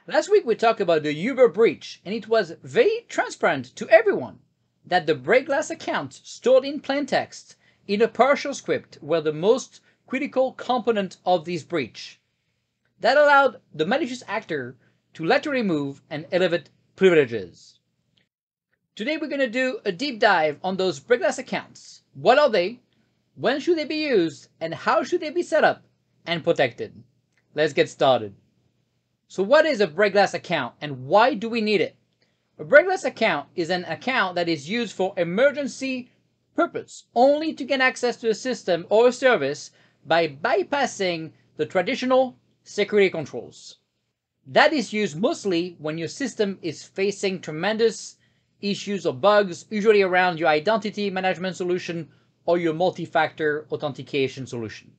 Last week we talked about the Uber breach, and it was very transparent to everyone that the break glass accounts stored in plain text in a PowerShell script were the most critical component of this breach. That allowed the malicious actor to laterally move and elevate privileges. Today we're going to do a deep dive on those break glass accounts. What are they? When should they be used? And how should they be set up and protected? Let's get started. So what is a break glass account and why do we need it? A break glass account is an account that is used for emergency purpose, only to gain access to a system or a service by bypassing the traditional security controls. That is used mostly when your system is facing tremendous issues or bugs, usually around your identity management solution or your multi-factor authentication solution.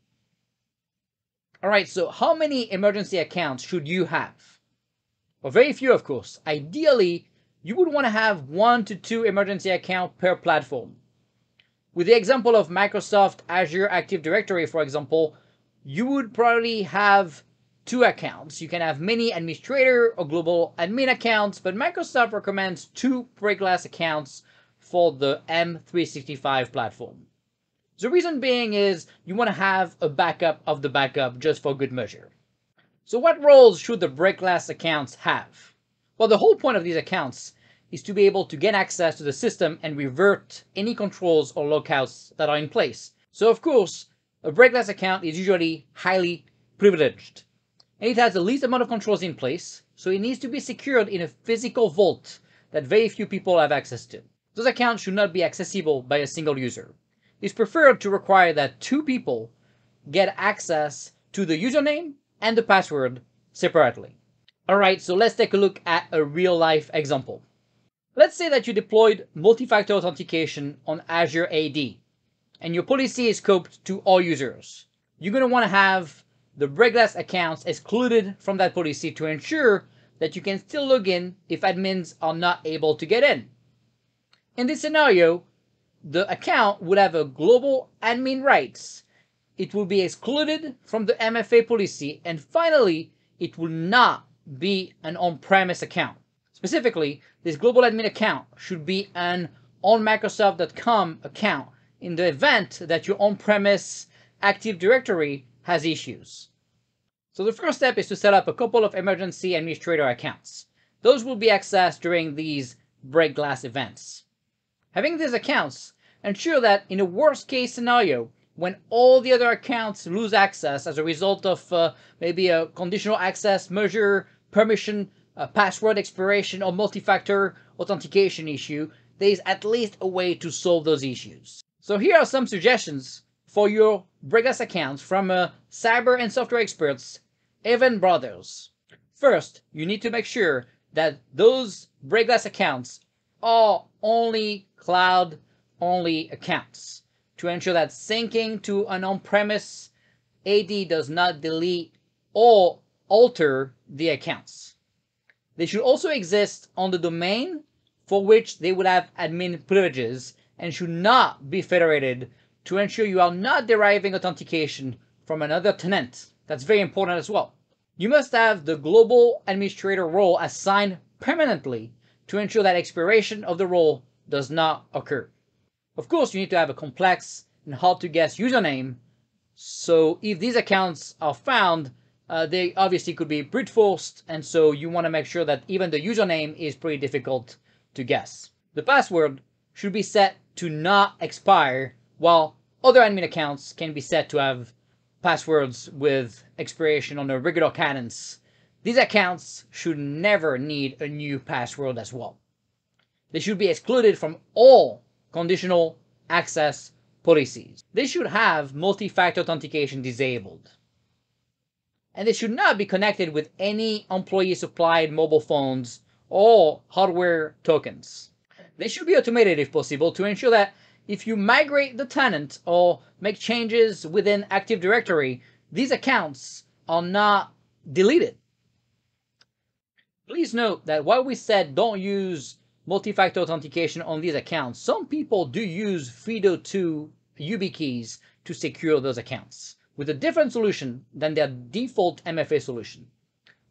Alright, so how many emergency accounts should you have? Well, very few, of course. Ideally, you would want to have 1 to 2 emergency accounts per platform. With the example of Microsoft Azure Active Directory, for example, you would probably have 2 accounts. You can have many administrator or global admin accounts, but Microsoft recommends 2 break glass accounts for the M365 platform. The reason being is you want to have a backup of the backup just for good measure. So what roles should the break glass accounts have? Well, the whole point of these accounts is to be able to get access to the system and revert any controls or lockouts that are in place. So of course, a break glass account is usually highly privileged. And it has the least amount of controls in place, so it needs to be secured in a physical vault that very few people have access to. Those accounts should not be accessible by a single user. It's preferred to require that 2 people get access to the username and the password separately. Alright, so let's take a look at a real-life example. Let's say that you deployed multi-factor authentication on Azure AD, and your policy is scoped to all users. You're going to want to have the break glass accounts excluded from that policy to ensure that you can still log in if admins are not able to get in. In this scenario, the account would have a global admin rights. It will be excluded from the MFA policy, and finally, it will not be an on-premise account. Specifically, this global admin account should be an on Microsoft.com account in the event that your on-premise Active Directory has issues. So the first step is to set up a couple of emergency administrator accounts. Those will be accessed during these break glass events. Having these accounts, ensure that in a worst case scenario, when all the other accounts lose access as a result of maybe a conditional access measure, permission, password expiration, or multi-factor authentication issue, there is at least a way to solve those issues. So here are some suggestions for your break glass accounts from cyber and software experts, Evan Brothers. First, you need to make sure that those break glass accounts are only cloud-only accounts to ensure that syncing to an on-premise AD does not delete or alter the accounts. They should also exist on the domain for which they would have admin privileges and should not be federated to ensure you are not deriving authentication from another tenant. That's very important as well. You must have the global administrator role assigned permanently to ensure that expiration of the role does not occur. Of course, you need to have a complex and hard-to-guess username, so if these accounts are found, they obviously could be brute-forced, and so you want to make sure that even the username is pretty difficult to guess. The password should be set to not expire, while other admin accounts can be set to have passwords with expiration on a regular cadence. These accounts should never need a new password as well. They should be excluded from all conditional access policies. They should have multi-factor authentication disabled. And they should not be connected with any employee-supplied mobile phones or hardware tokens. They should be automated if possible to ensure that if you migrate the tenant or make changes within Active Directory, these accounts are not deleted. Please note that while we said don't use multi-factor authentication on these accounts, some people do use FIDO2 YubiKeys to secure those accounts with a different solution than their default MFA solution.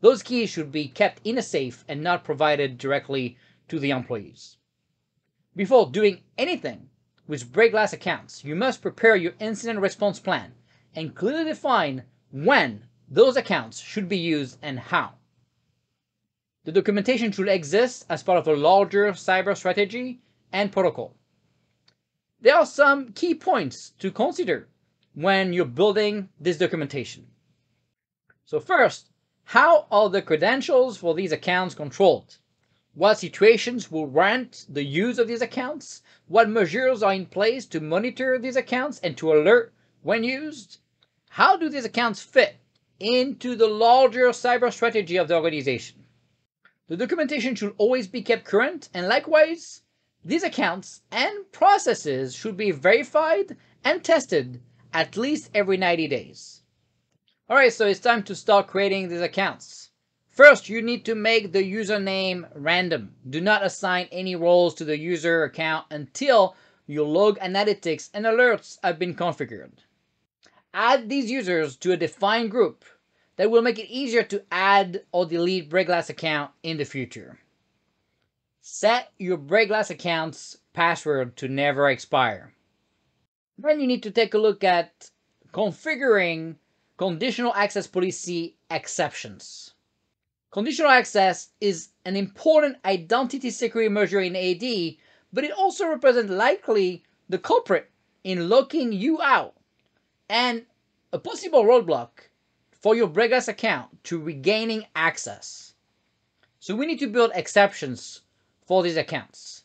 Those keys should be kept in a safe and not provided directly to the employees. Before doing anything with break glass accounts, you must prepare your incident response plan and clearly define when those accounts should be used and how. The documentation should exist as part of a larger cyber strategy and protocol. There are some key points to consider when you're building this documentation. So first, how are the credentials for these accounts controlled? What situations will warrant the use of these accounts? What measures are in place to monitor these accounts and to alert when used? How do these accounts fit into the larger cyber strategy of the organization? The documentation should always be kept current, and likewise, these accounts and processes should be verified and tested at least every 90 days. Alright, so it's time to start creating these accounts. First, you need to make the username random. Do not assign any roles to the user account until your log analytics and alerts have been configured. Add these users to a defined group that will make it easier to add or delete break-glass account in the future. Set your break-glass account's password to never expire. Then you need to take a look at configuring conditional access policy exceptions. Conditional access is an important identity security measure in AD, but it also represents likely the culprit in locking you out and a possible roadblock for your break-glass account to regaining access. So we need to build exceptions for these accounts.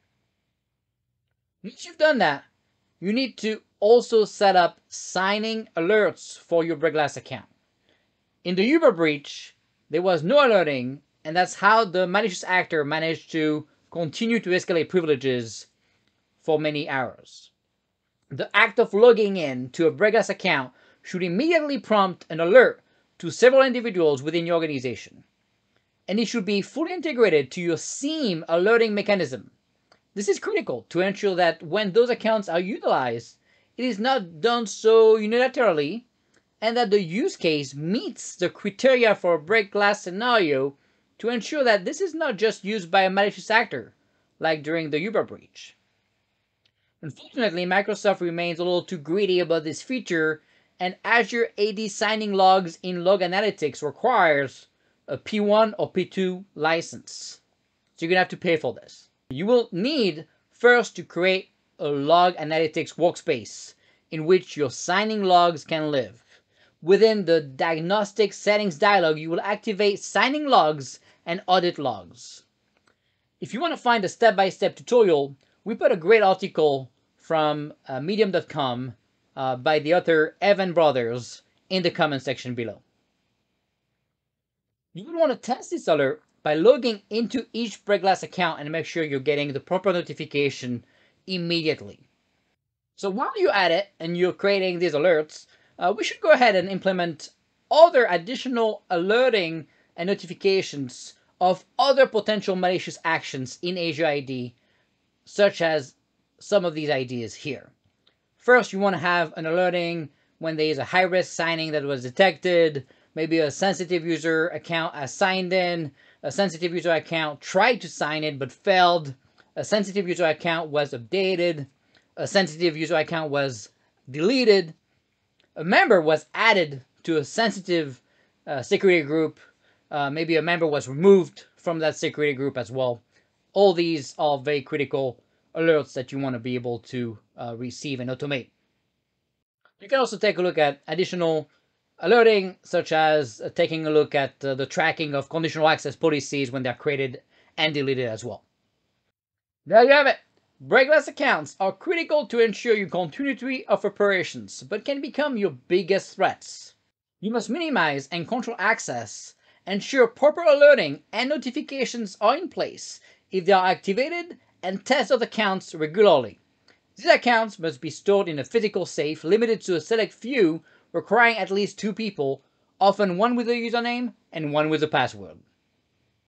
Once you've done that, you need to also set up signing alerts for your break-glass account. In the Uber breach, there was no alerting, and that's how the malicious actor managed to continue to escalate privileges for many hours. The act of logging in to a break-glass account should immediately prompt an alert to several individuals within your organization. And it should be fully integrated to your SIEM alerting mechanism. This is critical to ensure that when those accounts are utilized, it is not done so unilaterally, and that the use case meets the criteria for a break-glass scenario to ensure that this is not just used by a malicious actor, like during the Uber breach. Unfortunately, Microsoft remains a little too greedy about this feature, and Azure AD signing logs in Log Analytics requires a P1 or P2 license. So you're going to have to pay for this. You will need first to create a Log Analytics workspace in which your signing logs can live. Within the Diagnostic Settings dialog, you will activate signing logs and audit logs. If you want to find a step-by-step tutorial, we put a great article from medium.com by the author Evan Brothers in the comment section below. You would want to test this alert by logging into each break-glass account and make sure you're getting the proper notification immediately. So while you're at it and you're creating these alerts, we should go ahead and implement other additional alerting and notifications of other potential malicious actions in Azure AD, such as some of these ideas here. First, you want to have an alerting when there is a high-risk signing that was detected, maybe a sensitive user account has signed in, a sensitive user account tried to sign in but failed, a sensitive user account was updated, a sensitive user account was deleted, a member was added to a sensitive security group, maybe a member was removed from that security group as well. All these are very critical alerts that you want to be able to receive and automate. You can also take a look at additional alerting, such as taking a look at the tracking of conditional access policies when they're created and deleted as well. There you have it. Break-glass accounts are critical to ensure your continuity of operations, but can become your biggest threats. You must minimize and control access, ensure proper alerting and notifications are in place if they are activated, and test those accounts regularly. These accounts must be stored in a physical safe limited to a select few, requiring at least 2 people, often one with a username and one with a password.